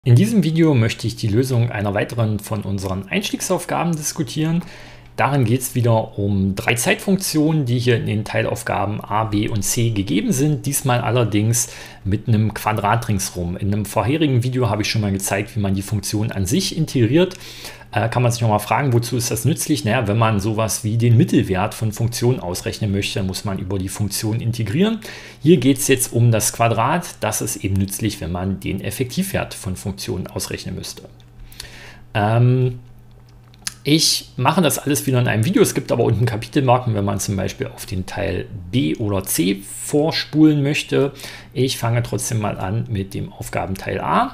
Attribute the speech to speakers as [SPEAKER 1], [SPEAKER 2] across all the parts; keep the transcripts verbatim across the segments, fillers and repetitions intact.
[SPEAKER 1] In diesem Video möchte ich die Lösung einer weiteren von unseren Einstiegsaufgaben diskutieren. Darin geht es wieder um drei Zeitfunktionen, die hier in den Teilaufgaben A, B und C gegeben sind. Diesmal allerdings mit einem Quadrat ringsrum. In einem vorherigen Video habe ich schon mal gezeigt, wie man die Funktion an sich integriert. Äh, kann man sich nochmal fragen, wozu ist das nützlich? Naja, wenn man sowas wie den Mittelwert von Funktionen ausrechnen möchte, muss man über die Funktion integrieren. Hier geht es jetzt um das Quadrat. Das ist eben nützlich, wenn man den Effektivwert von Funktionen ausrechnen müsste. Ähm, Ich mache das alles wieder in einem Video. Es gibt aber unten Kapitelmarken, wenn man zum Beispiel auf den Teil B oder C vorspulen möchte. Ich fange trotzdem mal an mit dem Aufgabenteil A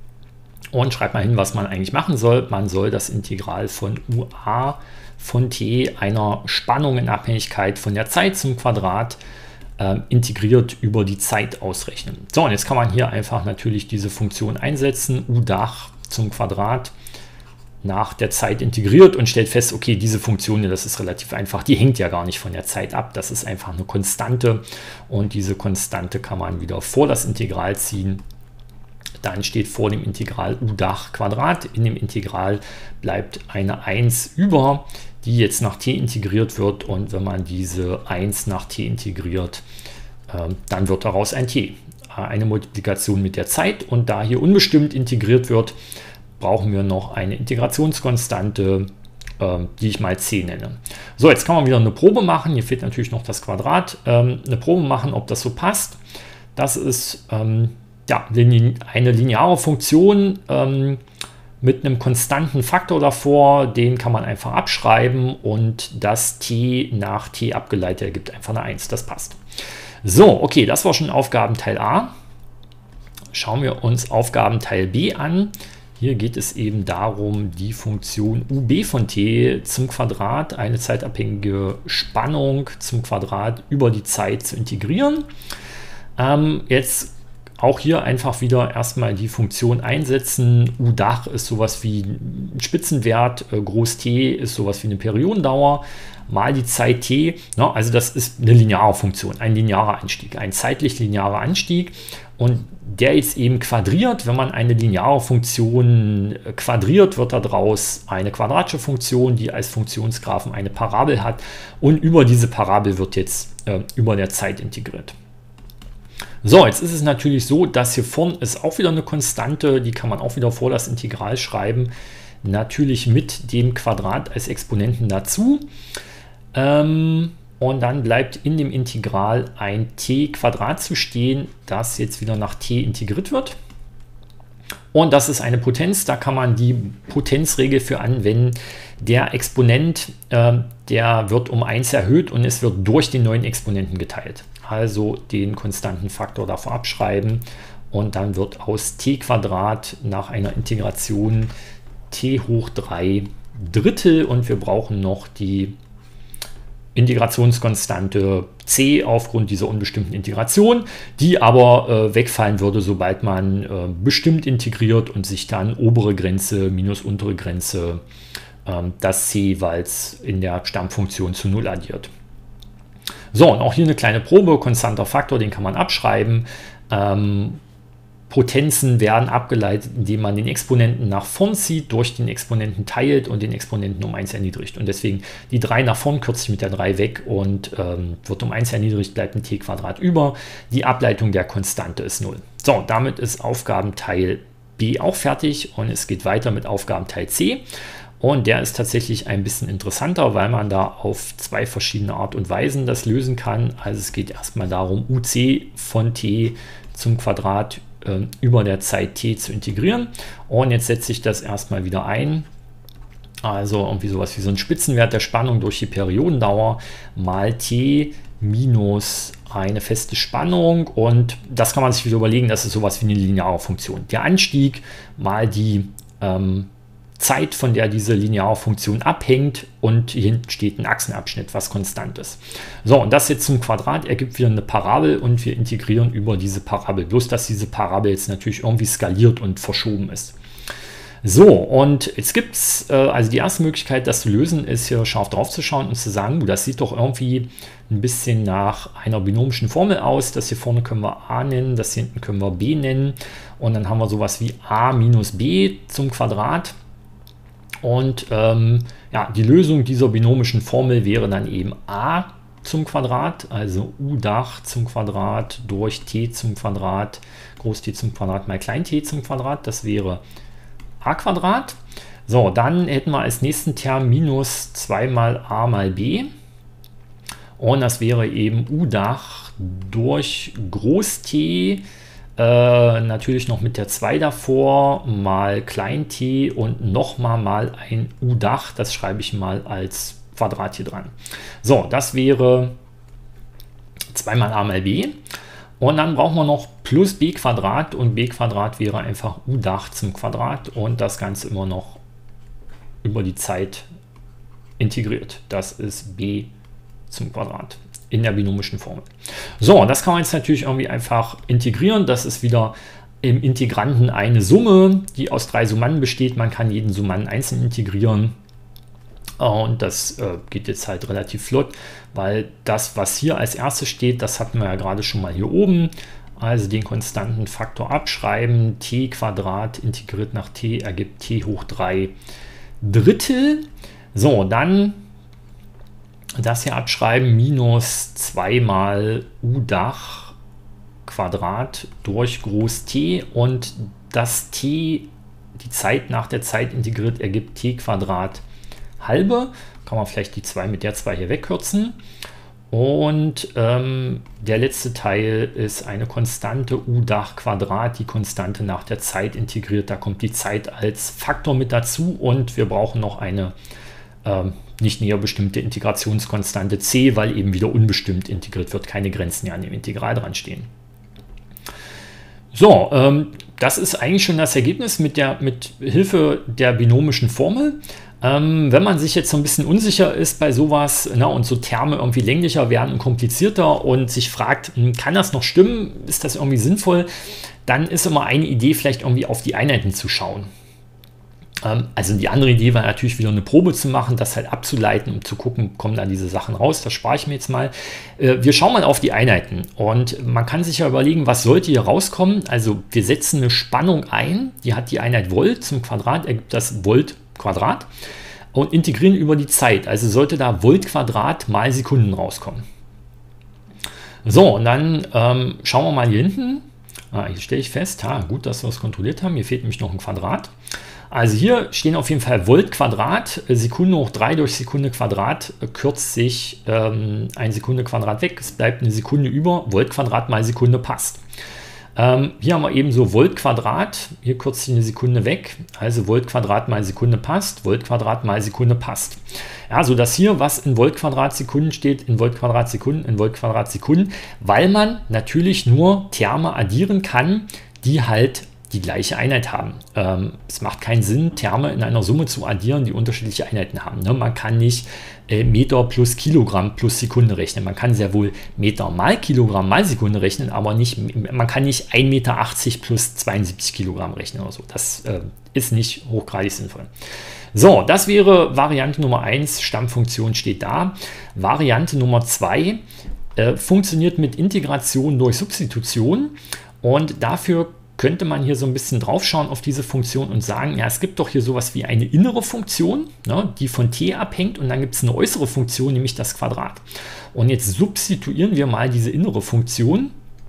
[SPEAKER 1] und schreibe mal hin, was man eigentlich machen soll. Man soll das Integral von U A von T, einer Spannung in Abhängigkeit von der Zeit zum Quadrat, äh, integriert über die Zeit ausrechnen. So, und jetzt kann man hier einfach natürlich diese Funktion einsetzen, U Dach zum Quadrat, nach der Zeit integriert und stellt fest, okay, diese Funktion, das ist relativ einfach, die hängt ja gar nicht von der Zeit ab, das ist einfach eine Konstante und diese Konstante kann man wieder vor das Integral ziehen. Dann steht vor dem Integral U Dach Quadrat, in dem Integral bleibt eine eins über, die jetzt nach t integriert wird, und wenn man diese eins nach t integriert, äh, dann wird daraus ein t, eine Multiplikation mit der Zeit, und da hier unbestimmt integriert wird, brauchen wir noch eine Integrationskonstante, äh, die ich mal c nenne. So, jetzt kann man wieder eine Probe machen. Hier fehlt natürlich noch das Quadrat. Ähm, eine Probe machen, ob das so passt. Das ist ähm, ja, eine lineare Funktion ähm, mit einem konstanten Faktor davor. Den kann man einfach abschreiben und das t nach t abgeleitet ergibt einfach eine eins. Das passt. So, okay, das war schon Aufgabenteil A. Schauen wir uns Aufgabenteil B an. Hier geht es eben darum, die Funktion U B von t zum Quadrat, eine zeitabhängige Spannung zum Quadrat über die Zeit zu integrieren. Ähm, jetzt auch hier einfach wieder erstmal die Funktion einsetzen. U Dach ist sowas wie ein Spitzenwert, äh, Groß T ist sowas wie eine Periodendauer, mal die Zeit t. Ja, also das ist eine lineare Funktion, ein linearer Anstieg, ein zeitlich linearer Anstieg. Und der jetzt eben quadriert, wenn man eine lineare Funktion quadriert, wird daraus eine quadratische Funktion, die als Funktionsgraphen eine Parabel hat, und über diese Parabel wird jetzt äh, über der Zeit integriert. So, jetzt ist es natürlich so, dass hier vorne ist auch wieder eine Konstante, die kann man auch wieder vor das Integral schreiben, natürlich mit dem Quadrat als Exponenten dazu. Ähm, Und dann bleibt in dem Integral ein t Quadrat zu stehen, das jetzt wieder nach t integriert wird. Und das ist eine Potenz, da kann man die Potenzregel für anwenden. Der Exponent, äh, der wird um eins erhöht und es wird durch den neuen Exponenten geteilt. Also den konstanten Faktor davor abschreiben und dann wird aus t Quadrat nach einer Integration t hoch drei Drittel, und wir brauchen noch die Integrationskonstante c aufgrund dieser unbestimmten Integration, die aber äh, wegfallen würde, sobald man äh, bestimmt integriert und sich dann obere Grenze minus untere Grenze äh, das c jeweils in der Stammfunktion zu null addiert. So, und auch hier eine kleine Probe, konstanter Faktor, den kann man abschreiben. Ähm, Potenzen werden abgeleitet, indem man den Exponenten nach vorn zieht, durch den Exponenten teilt und den Exponenten um eins erniedrigt. Und deswegen die drei nach vorn kürze ich mit der drei weg und ähm, wird um eins erniedrigt, bleibt ein t Quadrat über. Die Ableitung der Konstante ist null. So, damit ist Aufgabenteil B auch fertig und es geht weiter mit Aufgabenteil C. Und der ist tatsächlich ein bisschen interessanter, weil man da auf zwei verschiedene Art und Weisen das lösen kann. Also es geht erstmal darum, U C von t zum Quadrat über der Zeit t zu integrieren. Und jetzt setze ich das erstmal wieder ein. Also irgendwie sowas wie so ein Spitzenwert der Spannung durch die Periodendauer mal t minus eine feste Spannung. Und das kann man sich wieder überlegen, das ist sowas wie eine lineare Funktion. Der Anstieg mal die ähm, Zeit, von der diese lineare Funktion abhängt, und hier hinten steht ein Achsenabschnitt, was konstant ist. So, und das jetzt zum Quadrat ergibt wieder eine Parabel und wir integrieren über diese Parabel. Bloß, dass diese Parabel jetzt natürlich irgendwie skaliert und verschoben ist. So, und jetzt gibt es, äh, also die erste Möglichkeit, das zu lösen, ist hier scharf drauf zu schauen und zu sagen, uh, das sieht doch irgendwie ein bisschen nach einer binomischen Formel aus. Das hier vorne können wir a nennen, das hier hinten können wir b nennen. Und dann haben wir sowas wie a minus b zum Quadrat. Und ähm, ja, die Lösung dieser binomischen Formel wäre dann eben a zum Quadrat, also u Dach zum Quadrat durch t zum Quadrat, groß T zum Quadrat mal klein t zum Quadrat. Das wäre a Quadrat. So, dann hätten wir als nächsten Term minus zwei mal a mal b. Und das wäre eben u Dach durch groß T, äh, natürlich noch mit der zwei davor, mal klein t und nochmal mal ein u Dach. Das schreibe ich mal als Quadrat hier dran. So, das wäre zwei mal a mal b. Und dann brauchen wir noch plus b Quadrat und b Quadrat wäre einfach u Dach zum Quadrat und das Ganze immer noch über die Zeit integriert. Das ist b zum Quadrat in der binomischen Formel. So, das kann man jetzt natürlich irgendwie einfach integrieren. Das ist wieder im Integranten eine Summe, die aus drei Summanden besteht. Man kann jeden Summanden einzeln integrieren. Und das äh, geht jetzt halt relativ flott, weil das, was hier als erstes steht, das hatten wir ja gerade schon mal hier oben. Also den konstanten Faktor abschreiben, t Quadrat integriert nach t ergibt t hoch drei Drittel. So, dann das hier abschreiben, minus zwei mal u Dach Quadrat durch groß T und das t, die Zeit nach der Zeit integriert, ergibt t Quadrat halbe. Kann man vielleicht die zwei mit der zwei hier wegkürzen. Und ähm, der letzte Teil ist eine Konstante u Dach Quadrat, die Konstante nach der Zeit integriert. Da kommt die Zeit als Faktor mit dazu und wir brauchen noch eine ähm, nicht näher bestimmte Integrationskonstante c, weil eben wieder unbestimmt integriert wird, keine Grenzen ja an dem Integral dran stehen. So, ähm, das ist eigentlich schon das Ergebnis mit, der, mit Hilfe der binomischen Formel. Ähm, wenn man sich jetzt so ein bisschen unsicher ist bei sowas, na, und so Terme irgendwie länglicher werden und komplizierter und sich fragt, kann das noch stimmen, ist das irgendwie sinnvoll, dann ist immer eine Idee, vielleicht irgendwie auf die Einheiten zu schauen. Ähm, also die andere Idee war natürlich wieder eine Probe zu machen, das halt abzuleiten, um zu gucken, kommen da diese Sachen raus, das spare ich mir jetzt mal. Äh, wir schauen mal auf die Einheiten und man kann sich ja überlegen, was sollte hier rauskommen. Also wir setzen eine Spannung ein, die hat die Einheit Volt, zum Quadrat ergibt das Volt Quadrat und integrieren über die Zeit. Also sollte da Volt Quadrat mal Sekunden rauskommen. So, und dann ähm, schauen wir mal hier hinten. Ah, hier stelle ich fest, ha, gut, dass wir es kontrolliert haben. Hier fehlt nämlich noch ein Quadrat. Also hier stehen auf jeden Fall Volt Quadrat. Sekunde hoch drei durch Sekunde Quadrat kürzt sich ähm, ein Sekunde Quadrat weg. Es bleibt eine Sekunde über. Volt Quadrat mal Sekunde passt. Ähm, hier haben wir eben so Volt Quadrat, hier kürzt sich eine Sekunde weg, also Volt Quadrat mal Sekunde passt, Volt Quadrat mal Sekunde passt. Ja, so dass hier, was in Volt Quadrat Sekunden steht, in Volt Quadrat Sekunden, in Volt Quadrat Sekunden, weil man natürlich nur Terme addieren kann, die halt die gleiche Einheit haben. Ähm, es macht keinen Sinn, Terme in einer Summe zu addieren, die unterschiedliche Einheiten haben. Ne? Man kann nicht äh, Meter plus Kilogramm plus Sekunde rechnen. Man kann sehr wohl Meter mal Kilogramm mal Sekunde rechnen, aber nicht, man kann nicht ein Meter achtzig plus zweiundsiebzig Kilogramm rechnen oder so. Das äh, ist nicht hochgradig sinnvoll. So, das wäre Variante Nummer eins, Stammfunktion steht da. Variante Nummer zwei äh, funktioniert mit Integration durch Substitution und dafür könnte man hier so ein bisschen drauf schauen auf diese Funktion und sagen, ja, es gibt doch hier sowas wie eine innere Funktion, ne, die von t abhängt und dann gibt es eine äußere Funktion, nämlich das Quadrat. Und jetzt substituieren wir mal diese innere Funktion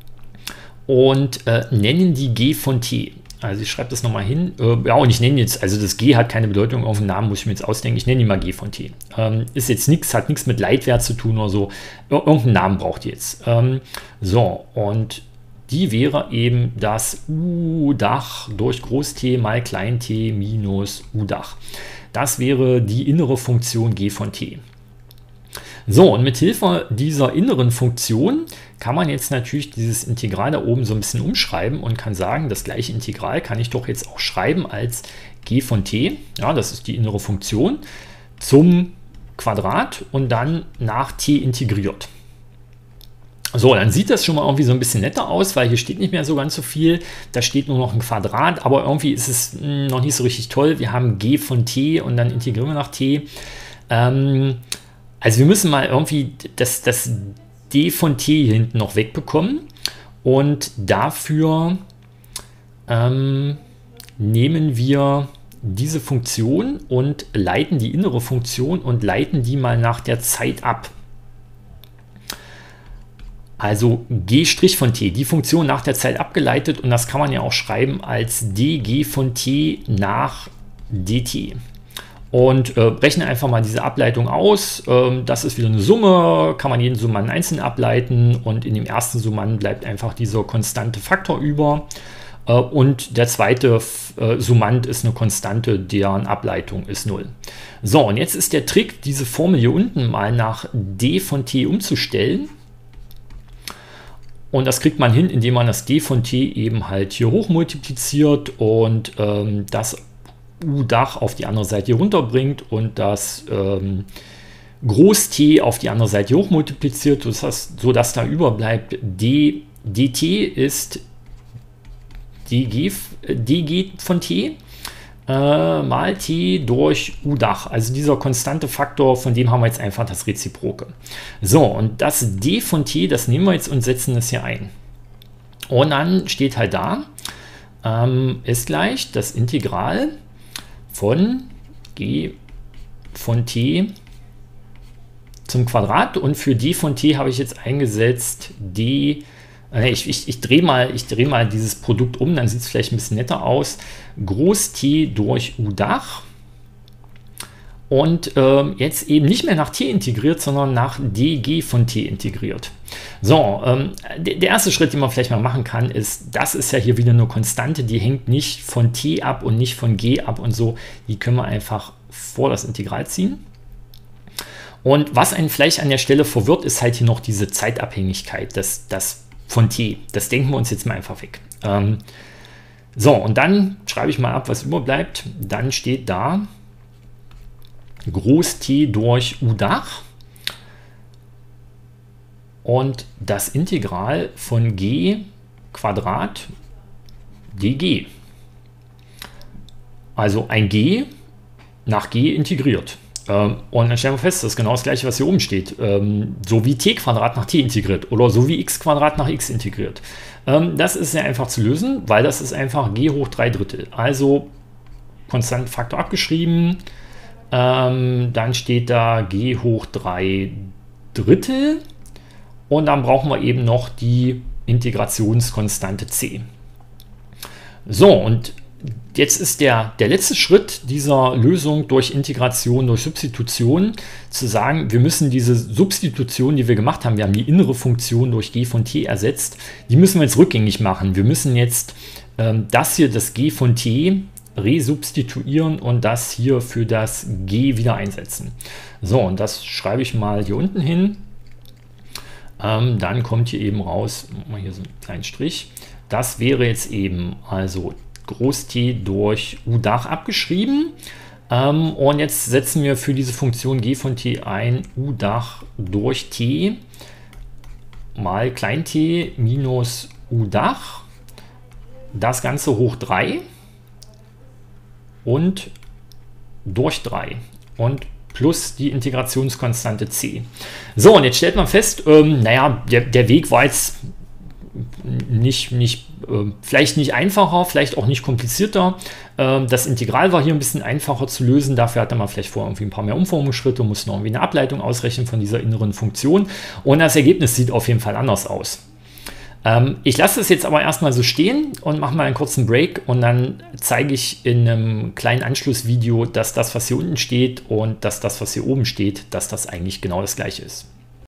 [SPEAKER 1] und äh, nennen die g von t. Also ich schreibe das nochmal hin. Äh, ja, und ich nenne jetzt, also das g hat keine Bedeutung auf den Namen, muss ich mir jetzt ausdenken. Ich nenne die mal g von t. Ähm, ist jetzt nichts, hat nichts mit Leitwert zu tun oder so. Ir irgendeinen Namen braucht ihr jetzt. Ähm, so, und die wäre eben das U-Dach durch Groß-T mal Klein-t minus U-Dach. Das wäre die innere Funktion g von t. So, und mit Hilfe dieser inneren Funktion kann man jetzt natürlich dieses Integral da oben so ein bisschen umschreiben und kann sagen, das gleiche Integral kann ich doch jetzt auch schreiben als g von t. Ja, das ist die innere Funktion zum Quadrat und dann nach t integriert. So, dann sieht das schon mal irgendwie so ein bisschen netter aus, weil hier steht nicht mehr so ganz so viel. Da steht nur noch ein Quadrat, aber irgendwie ist es mh, noch nicht so richtig toll. Wir haben G von T und dann integrieren wir nach T. Ähm, also wir müssen mal irgendwie das, das D von T hier hinten noch wegbekommen. Und dafür ähm, nehmen wir diese Funktion und leiten die innere Funktion und leiten die mal nach der Zeit ab. Also G' von T, die Funktion nach der Zeit abgeleitet, und das kann man ja auch schreiben als dG von T nach dt. Und äh, rechne einfach mal diese Ableitung aus. Ähm, das ist wieder eine Summe, kann man jeden Summanden einzeln ableiten, und in dem ersten Summanden bleibt einfach dieser konstante Faktor über. Äh, und der zweite äh, Summand ist eine Konstante, deren Ableitung ist null. So, und jetzt ist der Trick, diese Formel hier unten mal nach D von T umzustellen. Und das kriegt man hin, indem man das D von T eben halt hier hoch multipliziert und ähm, das U-Dach auf die andere Seite hier runterbringt und das ähm, Groß-T auf die andere Seite hoch multipliziert, sodass, sodass da überbleibt D, dt ist dG, dG von T äh, mal T durch U-Dach. Also dieser konstante Faktor, von dem haben wir jetzt einfach das Reziproke. So, und das D von T, das nehmen wir jetzt und setzen das hier ein. Und dann steht halt da, ähm, ist gleich das Integral von G von T zum Quadrat, und für D von T habe ich jetzt eingesetzt D, äh, ich, ich, ich drehe mal, ich drehe mal dieses Produkt um, dann sieht es vielleicht ein bisschen netter aus, Groß T durch U-Dach, und ähm, jetzt eben nicht mehr nach T integriert, sondern nach dG von T integriert. So, ähm, der, der erste Schritt, den man vielleicht mal machen kann, ist, das ist ja hier wieder eine Konstante, die hängt nicht von T ab und nicht von G ab und so, die können wir einfach vor das Integral ziehen. Und was einen vielleicht an der Stelle verwirrt, ist halt hier noch diese Zeitabhängigkeit, das, das von T. Das denken wir uns jetzt mal einfach weg. Ähm, so, und dann schreibe ich mal ab, was überbleibt. Dann steht da Groß T durch U-Dach und das Integral von G Quadrat dG. Also ein G nach G integriert. Ähm, und dann stellen wir fest, das ist genau das gleiche, was hier oben steht. Ähm, so wie T Quadrat nach T integriert oder so wie X Quadrat nach X integriert. Ähm, das ist sehr einfach zu lösen, weil das ist einfach G hoch drei Drittel. Also konstanten Faktor abgeschrieben. Ähm, dann steht da G hoch drei Drittel. Und dann brauchen wir eben noch die Integrationskonstante C. So, und jetzt ist der, der letzte Schritt dieser Lösung durch Integration, durch Substitution, zu sagen, wir müssen diese Substitution, die wir gemacht haben, wir haben die innere Funktion durch G von T ersetzt, die müssen wir jetzt rückgängig machen. Wir müssen jetzt ähm, das hier, das G von T, resubstituieren und das hier für das G wieder einsetzen. So, und das schreibe ich mal hier unten hin. Ähm, dann kommt hier eben raus, mal hier so einen kleinen Strich. Das wäre jetzt eben also Groß T durch U-Dach abgeschrieben. Ähm, und jetzt setzen wir für diese Funktion G von T ein U-Dach durch T mal klein t minus U-Dach. Das Ganze hoch drei und durch drei und plus die Integrationskonstante C. So, und jetzt stellt man fest, ähm, naja, der, der Weg war jetzt nicht, nicht, äh, vielleicht nicht einfacher, vielleicht auch nicht komplizierter. Ähm, das Integral war hier ein bisschen einfacher zu lösen. Dafür hatte man vielleicht vorher irgendwie ein paar mehr Umformungsschritte, musste noch irgendwie eine Ableitung ausrechnen von dieser inneren Funktion. Und das Ergebnis sieht auf jeden Fall anders aus. Ähm, ich lasse es jetzt aber erstmal so stehen und mache mal einen kurzen Break, und dann zeige ich in einem kleinen Anschlussvideo, dass das, was hier unten steht, und dass das, was hier oben steht, dass das eigentlich genau das gleiche ist.